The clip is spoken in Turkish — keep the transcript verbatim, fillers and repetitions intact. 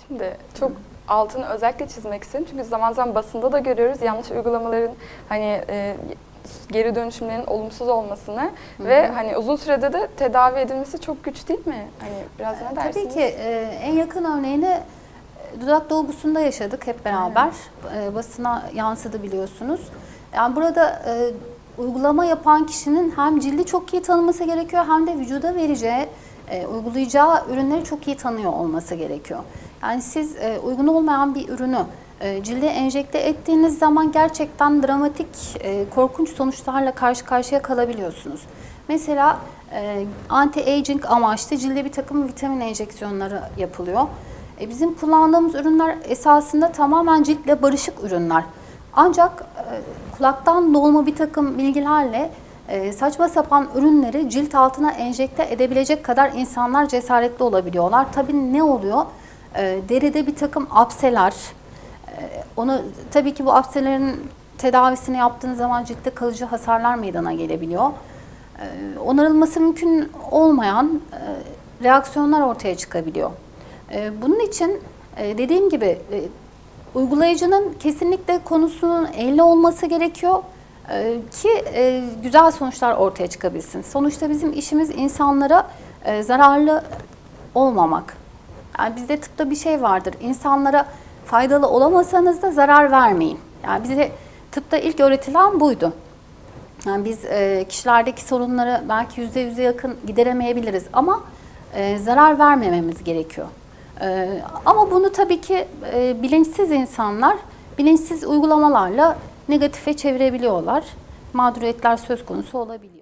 Şimdi çok altını özellikle çizmek istedim. Çünkü zaman zaman basında da görüyoruz yanlış uygulamaların hani e, geri dönüşümlerin olumsuz olmasını Hı-hı. ve hani uzun sürede de tedavi edilmesi çok güç değil mi? Hani biraz ne dersiniz? Tabii ki e, en yakın örneğini dudak dolgusunda yaşadık hep beraber. E, basına yansıdı biliyorsunuz. Yani burada e, uygulama yapan kişinin hem cildi çok iyi tanıması gerekiyor hem de vücuda vereceği, e, uygulayacağı ürünleri çok iyi tanıyor olması gerekiyor. Yani siz e, uygun olmayan bir ürünü e, cilde enjekte ettiğiniz zaman gerçekten dramatik, e, korkunç sonuçlarla karşı karşıya kalabiliyorsunuz. Mesela e, anti-aging amaçlı cilde bir takım vitamin enjeksiyonları yapılıyor. E, bizim kullandığımız ürünler esasında tamamen ciltle barışık ürünler. Ancak e, kulaktan dolma bir takım bilgilerle e, saçma sapan ürünleri cilt altına enjekte edebilecek kadar insanlar cesaretli olabiliyorlar. Tabii ne oluyor? E, deride bir takım apseler, e, onu tabii ki bu apselerin tedavisini yaptığınız zaman ciltte kalıcı hasarlar meydana gelebiliyor. E, onarılması mümkün olmayan e, reaksiyonlar ortaya çıkabiliyor. E, bunun için e, dediğim gibi e, uygulayıcının kesinlikle konusunun ehli olması gerekiyor e, ki e, güzel sonuçlar ortaya çıkabilsin. Sonuçta bizim işimiz insanlara e, zararlı olmamak. Yani bizde tıpta bir şey vardır. İnsanlara faydalı olamasanız da zarar vermeyin. Yani bize tıpta ilk öğretilen buydu. Yani biz e, kişilerdeki sorunları belki yüzde yüze yakın gideremeyebiliriz ama e, zarar vermememiz gerekiyor. E, ama bunu tabii ki e, bilinçsiz insanlar bilinçsiz uygulamalarla negatife çevirebiliyorlar. Mağduriyetler söz konusu olabiliyor.